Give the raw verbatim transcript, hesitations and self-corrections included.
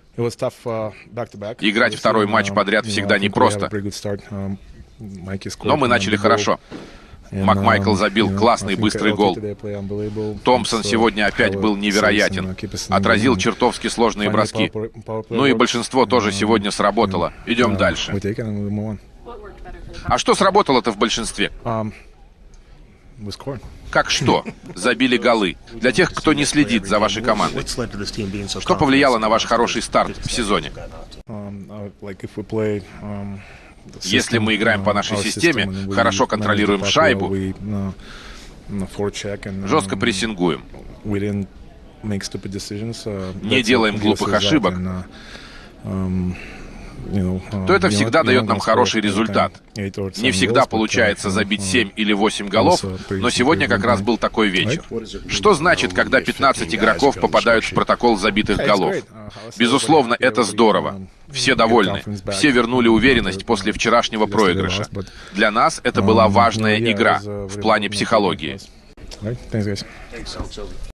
Играть второй матч подряд всегда непросто. Но мы начали хорошо. МакМайкл забил классный быстрый гол. Томпсон сегодня опять был невероятен. Отразил чертовски сложные броски. Ну и большинство тоже сегодня сработало. Идем дальше. А что сработало-то в большинстве? Как что? Забили голы. Для тех, кто не следит за вашей командой. Что повлияло на ваш хороший старт в сезоне? Если мы играем по нашей системе, хорошо контролируем шайбу, жестко прессингуем, не делаем глупых ошибок, то это всегда дает нам хороший результат. Не всегда получается забить семь или восемь голов, но сегодня как раз был такой вечер. Что значит, когда пятнадцать игроков попадают в протокол забитых голов? Безусловно, это здорово. Все довольны. Все вернули уверенность после вчерашнего проигрыша. Для нас это была важная игра в плане психологии.